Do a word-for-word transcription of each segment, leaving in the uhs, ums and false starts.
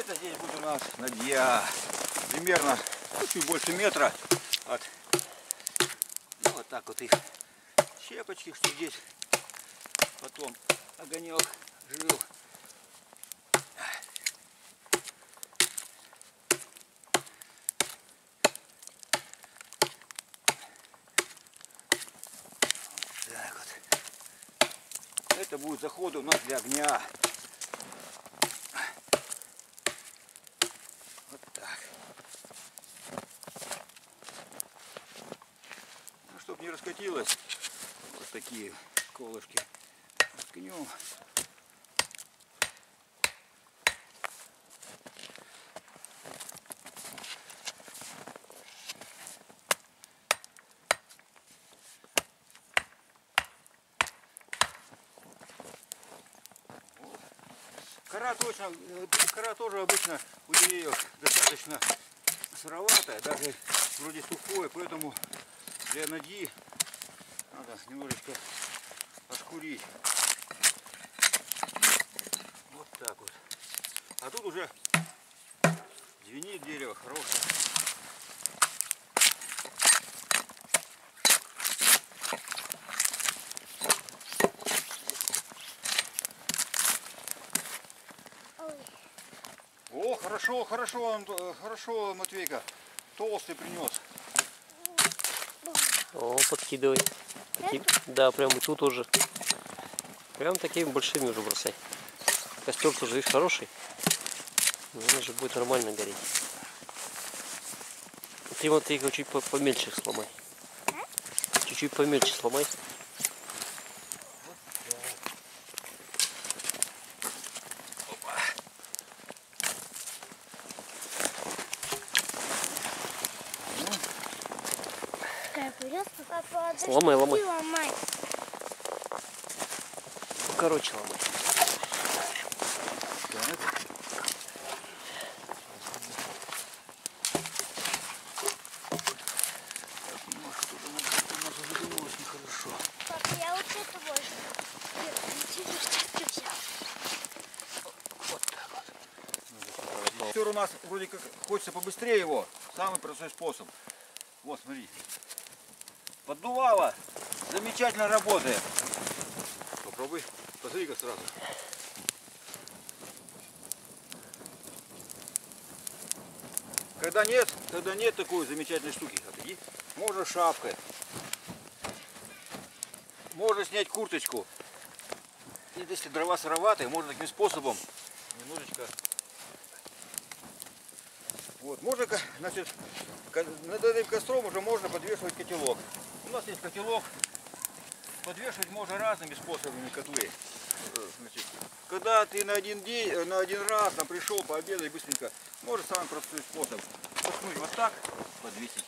Это здесь будет у нас надья. Примерно ну, чуть больше метра. От, ну, вот так вот их щепочки, что здесь потом огонек жил. Так вот. Это будет заходы у нас для огня. Вот так. Ну, чтобы не раскатилось, вот такие колышки воткнем. Кора, точно, кора тоже обычно у деревьев достаточно сыроватая, даже вроде сухое, поэтому для надьи надо немножечко ошкурить. Вот так вот. А тут уже звенит дерево хорошее. О, хорошо, хорошо, хорошо, Матвейка. Толстый принес. О, подкидывай. Такие, да, прям и тут уже. Прям такими большими уже бросай. Костер тоже, видишь, хороший. Он же будет нормально гореть. Ты вот его чуть помельче сломай. Чуть-чуть помельче сломай. Ломай, ломай. ломай. Короче, ломай. Так. Немножко тут у нас задумалось нехорошо. Папа, я вот это больше. Вот так вот. Костер у нас вроде как хочется побыстрее его. Самый простой способ. Вот, смотри. Поддувало. Замечательно работает. Попробуй. Посмотри-ка сразу. Когда нет, когда нет такой замечательной штуки, отойди. Можно шапкой. Можно снять курточку. И если дрова сыроватые, можно таким способом немножечко. Вот, можно, значит, над этим костром уже можно подвешивать котелок. У нас есть котелок. Подвешивать можно разными способами котлы. Значит, когда ты на один день, на один раз там пришел пообедать быстренько, может самый простой способ. Воткнуть вот так, подвесить.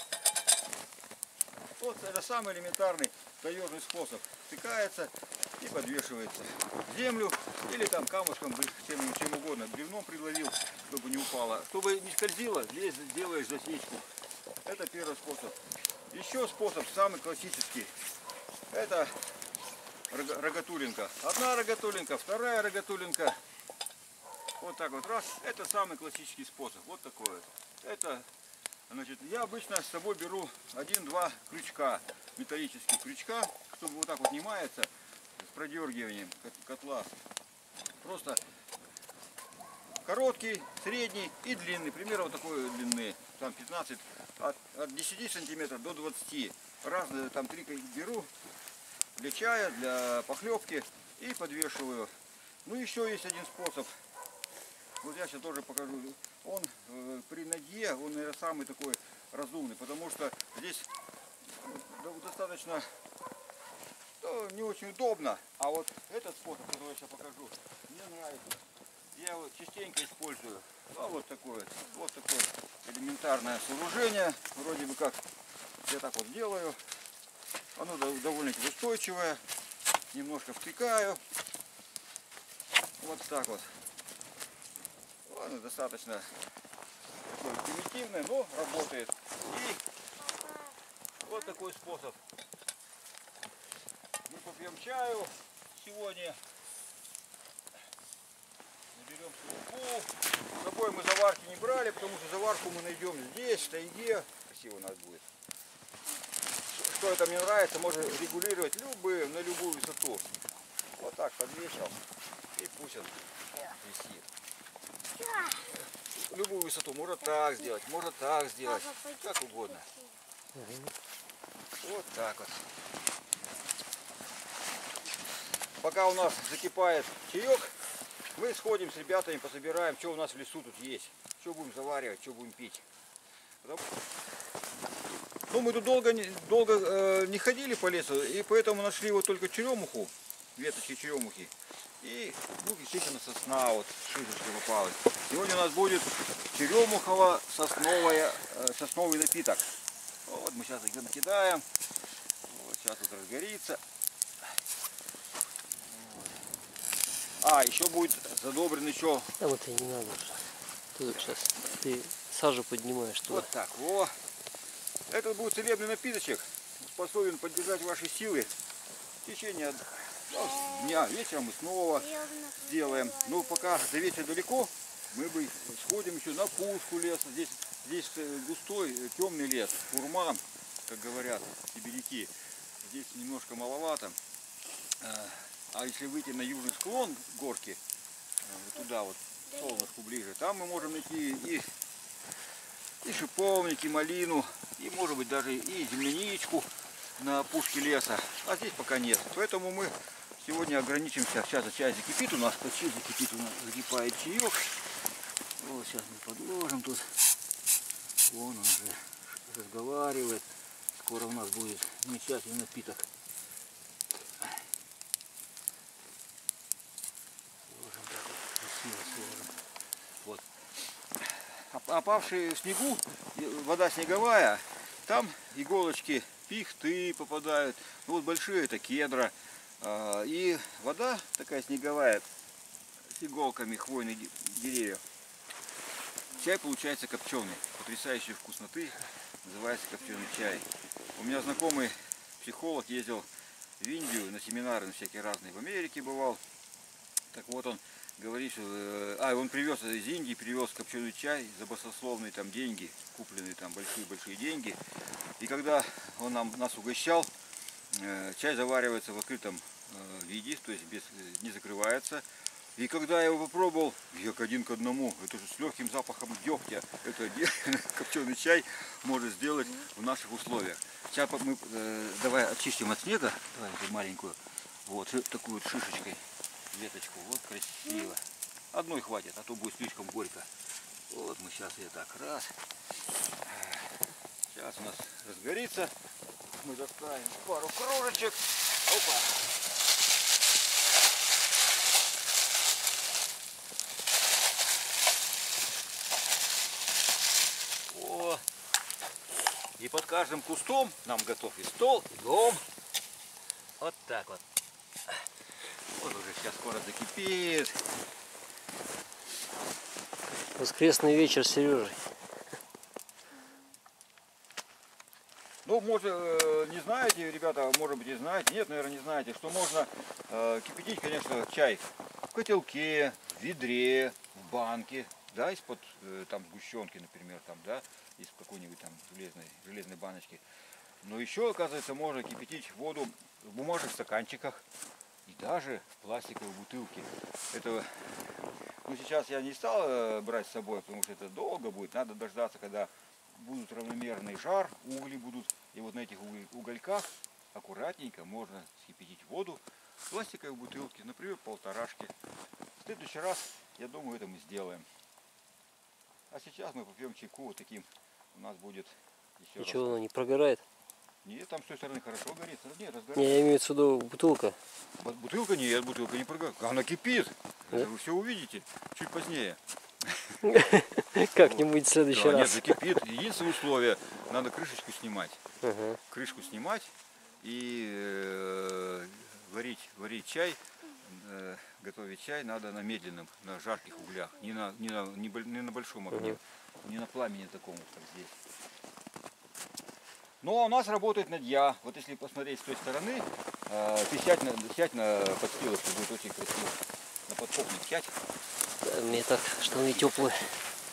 Вот это самый элементарный таежный способ. Втыкается и подвешивается в землю или там камушком, чем, чем угодно, бревном приловил, чтобы не упало. Чтобы не скользило, здесь делаешь засечку. Это первый способ. Еще способ, самый классический. Это рогатулинка. Одна рогатулинка, вторая рогатулинка. Вот так вот раз. Это самый классический способ. Вот такой вот. Это, значит, я обычно с собой беру один-два крючка, металлических крючка, чтобы вот так вот не маяться с продергиванием котла. Просто короткий, средний и длинный. Примерно вот такой длины. Там пятнадцать, от, от десяти сантиметров до двадцати. Разные там три беру для чая, для похлебки и подвешиваю. Ну еще есть один способ. Вот я сейчас тоже покажу. Он э, при надье, он, наверное, самый такой разумный, потому что здесь достаточно ну, не очень удобно. А вот этот способ, который я сейчас покажу, мне нравится. Я его частенько использую. А вот такое, вот такое элементарное сооружение. Вроде бы как я так вот делаю. Оно довольно-таки устойчивое. Немножко втыкаю. Вот так вот. Оно достаточно такое примитивное, но работает. И вот такой способ. Мы попьем чаю сегодня. Наберем свою большой мы заварки не брали, потому что заварку мы найдем здесь, в тайге. Красиво у нас будет. Что это мне нравится, можно регулировать любые, на любую высоту. Вот так подвесил и пусть он висит. Любую высоту можно так сделать, можно так сделать, как угодно. Вот так вот. Пока у нас закипает чаек, мы сходим с ребятами, пособираем, что у нас в лесу тут есть. Что будем заваривать, что будем пить. Потому... Ну, мы тут долго, долго э, не ходили по лесу, и поэтому нашли вот только черемуху, веточки черемухи. И, ну, естественно, сосна, вот, шишечка попалась. Сегодня у нас будет черемухово-сосновый э, сосновый напиток. Вот мы сейчас их накидаем. Вот, сейчас тут разгорится. А, еще будет задобрен еще. Там это не надо уже. Ты вот сейчас ты сажу поднимаешь туда. Вот так, во. Это будет целебный напиточек. Способен поддержать ваши силы в течение ну, дня. Вечером мы снова сделаем. Но пока до вечера далеко, мы бы сходим еще на пушку леса. Здесь, здесь густой, темный лес, урман, как говорят сибиряки. Здесь немножко маловато. А если выйти на южный склон горки, туда вот, к солнышку ближе, там мы можем найти и, и шиповник, и малину, и может быть даже и земляничку на опушке леса. А здесь пока нет. Поэтому мы сегодня ограничимся. Сейчас чай закипит у нас, почти закипит у нас, закипает чаек. Вот сейчас мы подложим тут. Вон он уже разговаривает. Скоро у нас будет замечательный напиток. Вот. Опавшие в снегу, вода снеговая, там иголочки пихты попадают, ну, вот большие это кедра. И вода такая снеговая с иголками хвойных деревьев. Чай получается копченый, потрясающей вкусноты, называется копченый чай. У меня знакомый психолог ездил в Индию на семинары, на всякие разные, в Америке бывал. Так вот он говорит, что а, он привез из Индии, привез копченый чай за баснословные там деньги, купленные там большие-большие деньги. И когда он нам, нас угощал, чай заваривается в открытом виде, то есть без, не закрывается. И когда я его попробовал, я один к одному, это же с легким запахом дегтя, это копченый чай может сделать в наших условиях. Сейчас мы э, давай очистим от снега, давай эту маленькую, вот такую вот шишечкой. Веточку, вот красиво. Одной хватит, а то будет слишком горько. Вот мы сейчас ее так раз. Сейчас у нас разгорится. Мы доставим пару кружечек. Опа. О. И под каждым кустом нам готов и стол, и дом. Вот так вот. Вот уже сейчас скоро закипит. Воскресный вечер с Сережей. Ну, может, не знаете, ребята, может быть, и знаете. Нет, наверное, не знаете, что можно э, кипятить, конечно, чай в котелке, в ведре, в банке, да, из-под э, там сгущенки, например, там, да, из какой-нибудь там железной, железной баночки. Но еще, оказывается, можно кипятить воду в бумажных стаканчиках. И даже в пластиковой бутылке. Это, ну, сейчас я не стал э, брать с собой, потому что это долго будет. Надо дождаться, когда будут равномерный жар, угли будут. И вот на этих угольках аккуратненько можно вскипятить воду в пластиковой бутылке, например, полторашки. В следующий раз, я думаю, это мы сделаем. А сейчас мы попьем чайку вот таким. У нас будет еще раз. Ничего, она не прогорает? Нет, там с той стороны хорошо горит. Нет, разгорается. Не, я имею в виду бутылка. Бутылка нет, бутылка не прогорает. Она кипит. Да? Это вы все увидите чуть позднее. Как-нибудь в следующий да, раз. Нет, закипит. Единственное условие, надо крышечку снимать. Ага. Крышку снимать и э, варить, варить чай, э, готовить чай надо на медленном, на жарких углях. Не на, не на, не, не на большом огне, ага. Не на пламени таком, как здесь. Ну, а у нас работает надья. Вот если посмотреть с той стороны, э, ты сядь на, сядь на подстилочку, будет очень красиво. На подкоп не сядь. Да, мне так, что они теплые.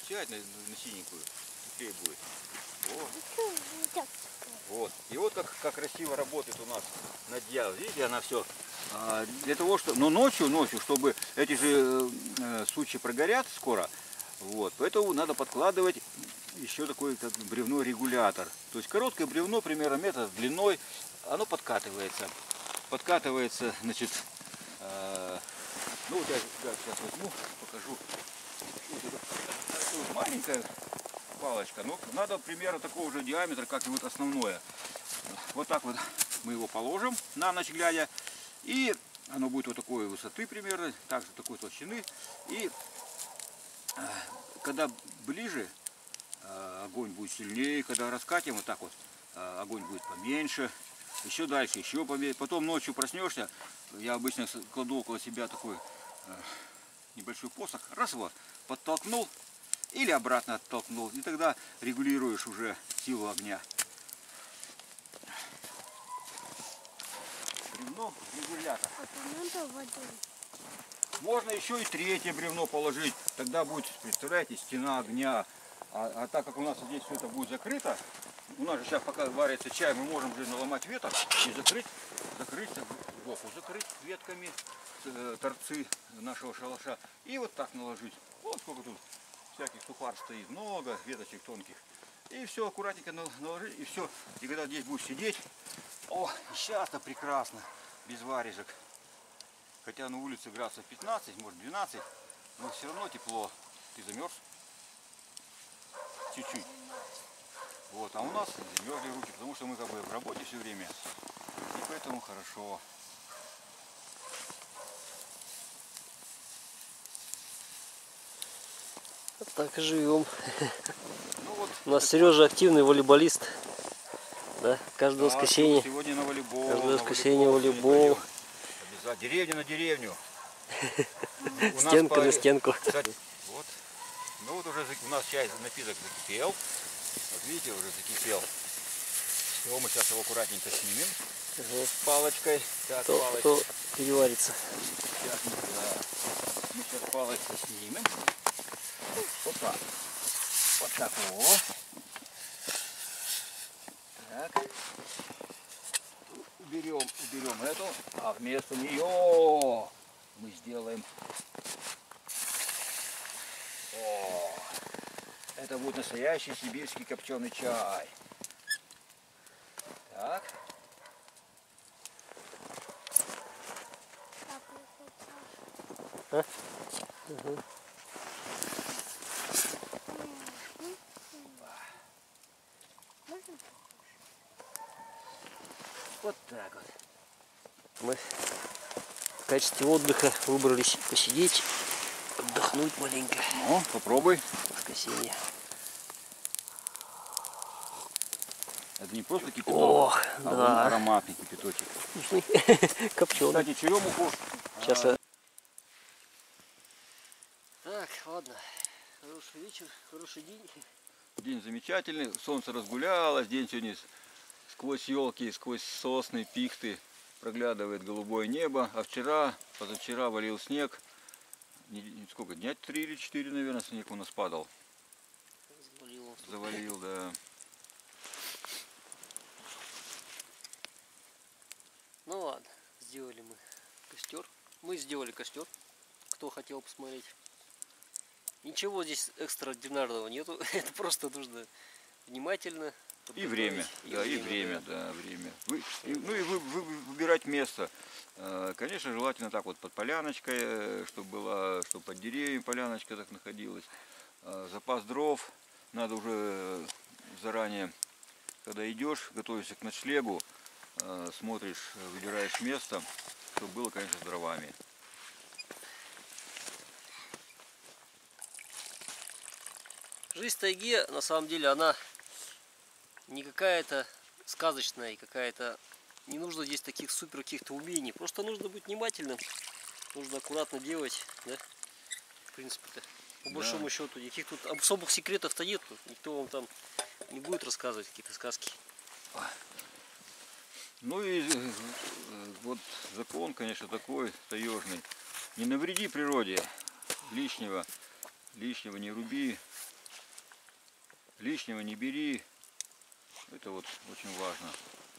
сядь на, на синенькую, теплее будет. Вот. Ну, вот так. Вот. И вот как, как красиво работает у нас надья. Видите, она все а, для того, что, но ночью, ночью, чтобы эти же э, сучья прогорят скоро, вот, поэтому надо подкладывать еще такой как бревно регулятор. То есть короткое бревно, примерно метр длиной, оно подкатывается. Подкатывается, значит, э, ну вот я да, сейчас возьму, покажу. Вот это, это вот маленькая палочка, но надо примерно такого же диаметра, как и вот основное. Вот так вот мы его положим на ночь глядя, и оно будет вот такой высоты примерно, также такой толщины. И э, когда ближе, э, огонь будет сильнее, когда раскатим, вот так вот, э, огонь будет поменьше, еще дальше, еще поменьше. Потом ночью проснешься, я обычно кладу около себя такой э, небольшой посох, раз его подтолкнул, или обратно оттолкнул, и тогда регулируешь уже силу огня. Бревно регулятор. А то надо водой. Можно еще и третье бревно положить, тогда будет, представляете, стена огня. А, а так как у нас здесь все это будет закрыто, у нас же сейчас пока варится чай, мы можем же наломать веток и закрыть, закрыть, сбоку закрыть ветками э, торцы нашего шалаша. И вот так наложить. Вот сколько тут всяких сухар стоит, много веточек тонких. И все аккуратненько наложить, и все. И когда здесь будешь сидеть, о, сейчас-то прекрасно, без варежек. Хотя на улице градусов пятнадцать, может двенадцать, но все равно тепло. Ты замерз? Чуть-чуть. Вот, а у нас замерзли руки, потому что мы как бы в работе все время. И поэтому хорошо. Вот так и живем. Ну, вот, У нас Сережа активный волейболист. Да, каждое да, воскресенье. Сегодня на волейбол. Каждое на воскресенье волейбол. волейбол. Обязательно. Деревню на деревню. У нас Стенка по- на стенку. Кстати, вот. Ну вот уже у нас чай, напиток закипел. Вот видите, уже закипел. Все, мы сейчас его аккуратненько снимем. Ага. Палочкой. Так, То, палочкой. то переварится. Сейчас мы, да. мы сейчас палочкой снимем. Вот так. Вот так вот. Так. Уберем, уберем эту, а вместо нее мы сделаем. О, это будет настоящий сибирский копченый чай. Так. А? Угу. Вот так вот. Мы в качестве отдыха выбрались посидеть, отдохнуть маленько. Ну, попробуй. Воскресенье. Это не просто кипяток, Ох, а да. он ароматный кипяточек. Вкусный. Копченый. Кстати, черемуху. Сейчас я... Так, ладно. Хороший вечер, хороший день. День замечательный, солнце разгулялось, день сегодня сквозь елки, сквозь сосны, пихты проглядывает голубое небо. А вчера, позавчера валил снег. Не- Сколько? Дня три или четыре, наверное, снег у нас падал. Завалило. Завалил, да. Ну ладно, сделали мы костер. Мы сделали костер. Кто хотел посмотреть. Ничего здесь экстраординарного нету. Это просто нужно внимательно. И время, подготовить. да, и время, да, время. Вы- и- ну и вы, вы- выбирать место. Э, Конечно, желательно так вот под поляночкой, э, чтобы была, чтобы под деревьями поляночка так находилась. Э, Запас дров надо уже э, заранее, когда идешь, готовишься к ночлегу, э, смотришь, э, выбираешь место, чтобы было, конечно, с дровами. Жизнь в тайге, на самом деле, она не какая-то сказочная, и какая-то... Не нужно здесь таких супер каких-то умений. Просто нужно быть внимательным. Нужно аккуратно делать, да? В принципе-то. По Да. большому счету, никаких тут особых секретов-то нет. Никто вам там не будет рассказывать какие-то сказки. Ну и э, вот закон, конечно, такой таежный. Не навреди природе, лишнего, лишнего не руби. Лишнего не бери. Это вот очень важно.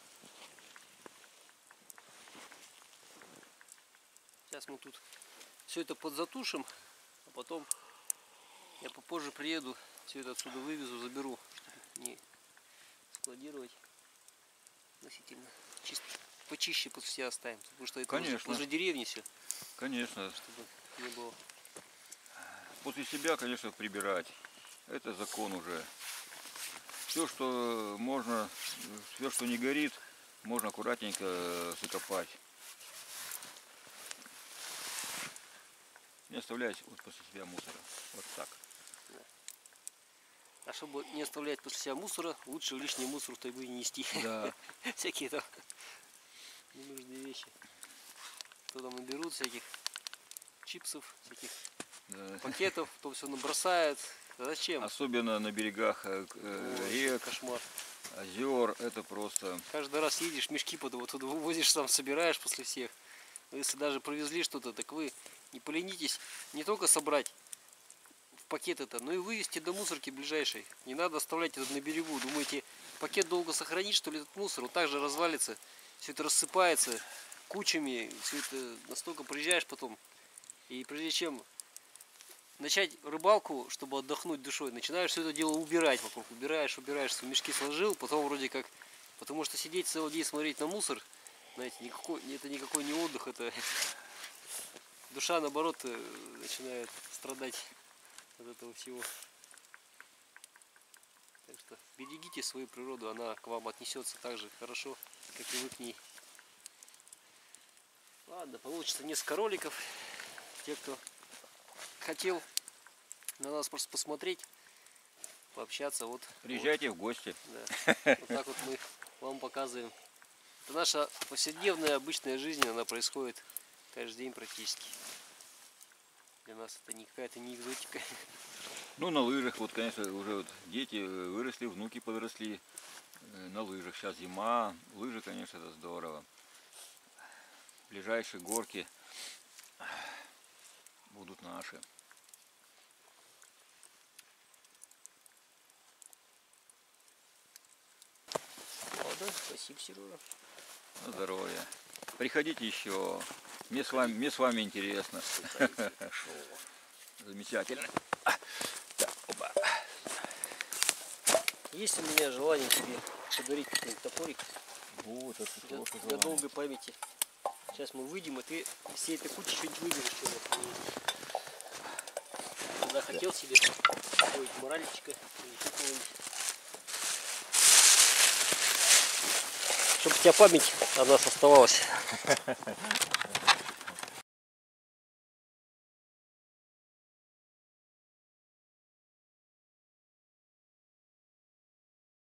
Сейчас мы тут все это подзатушим, а потом я попозже приеду, все это отсюда вывезу, заберу, чтобы не складировать относительно чисто, почище под все оставим, потому что это Конечно. уже, уже деревни все, Конечно. чтобы не было. После себя, конечно, прибирать. Это закон уже. Все, что можно, все, что не горит, можно аккуратненько закопать. Не оставлять вот после себя мусора. Вот так. А чтобы не оставлять после себя мусора, лучше лишний мусор в тайгу не нести. Да. Всякие там ненужные вещи. Кто там наберут всяких чипсов, всяких Да. пакетов, потом все набросают. Зачем? Особенно на берегах э, э, рек, Кошмар. озер. Это просто... Каждый раз едешь, мешки потом оттуда вывозишь, сам собираешь после всех. Но если даже провезли что-то, так вы не поленитесь не только собрать в пакет это, но и вывезти до мусорки ближайшей. Не надо оставлять это на берегу. Думаете, пакет долго сохранить, что ли, этот мусор? Он также развалится, все это рассыпается кучами, все это настолько приезжаешь потом. И прежде чем начать рыбалку, чтобы отдохнуть душой, начинаешь все это дело убирать вокруг. Убираешь, убираешь, в мешки сложил, потом вроде как... Потому что сидеть целый день смотреть на мусор, знаете, никакой, это никакой не отдых, это душа, наоборот, начинает страдать от этого всего. Так что берегите свою природу, она к вам отнесется так же хорошо, как и вы к ней. Ладно, получится несколько роликов. Те, кто хотел на нас просто посмотреть, пообщаться, вот. Приезжайте в гости. Да. Вот так вот мы вам показываем. Это наша повседневная обычная жизнь, она происходит каждый день практически. Для нас это не какая-то не экзотика. Ну, на лыжах, вот, конечно, уже вот дети выросли, внуки подросли. э, На лыжах. Сейчас зима. Лыжи, конечно, это здорово. Ближайшие горки будут наши. Ладно, спасибо, Сережа. На здоровье. Приходите еще. Мне с вами, мне с вами интересно. Замечательно. Так, опа. Есть у меня желание тебе подарить какой-нибудь топорик Вот это для, тоже для желание. долгой памяти. Сейчас мы выйдем, и ты всей этой кучи что-нибудь выберешь. Когда хотел себе какой-нибудь моральчика или какого-нибудь. Чтобы у тебя память о нас оставалась.